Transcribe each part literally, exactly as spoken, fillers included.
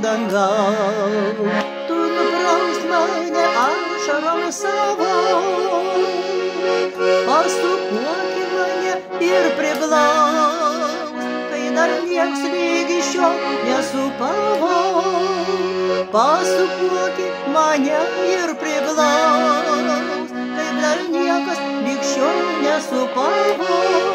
dangal. Tu nupraust mane ašarom savo, pasukuoki mane ir priglaus, kai dar nieks lygi šio nesupavo. Pasukuoki mane ir priglaus, kai dar niekas lyg šio nesupavo.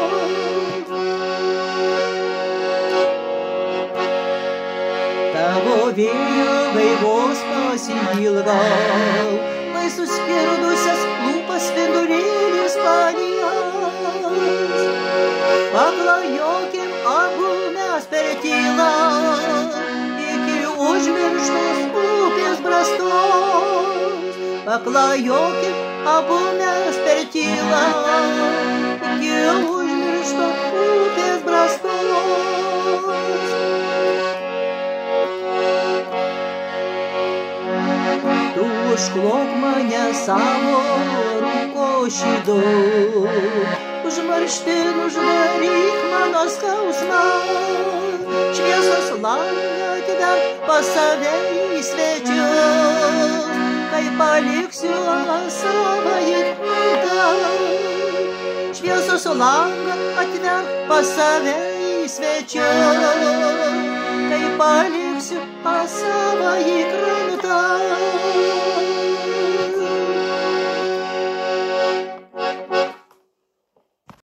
Tavo vėjo gaivos pasigilgau, kai suskirdusias lūpas vidurėlis palies. Paklajokim abu mes per tylą, iki užmirštos upės brastos. Paklajokim abu mes per tylą, iki užmirštos upės brastos. Tu užklok mane savo rūko šydu, užmarštin uždaryk mano skausmą, šviesos langą atidark pas save į svečius, kai paliksiu savąjį krantą. Šviesos langą atidark pas save į svečius, kai paliksiu savąjį krantą.